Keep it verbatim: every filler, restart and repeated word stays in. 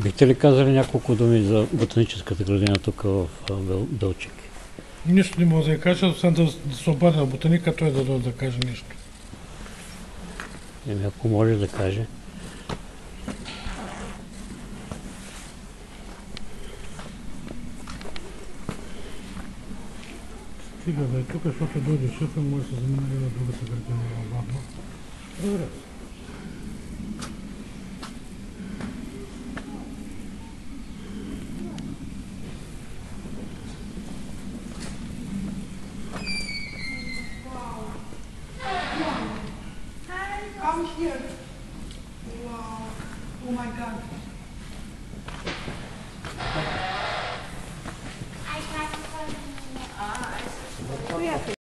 Бихте ли казали няколко думи за ботаническата градина тук в Белчик? Нищо не мога да я кажа, освен да, да се обади на ботаника, той да дойде да каже нещо. Еми, ако може да каже. Стига да е тук, защото дойде шефа, може да се замине на другата градина на Варна. Добре. Come here. Wow. Oh my God.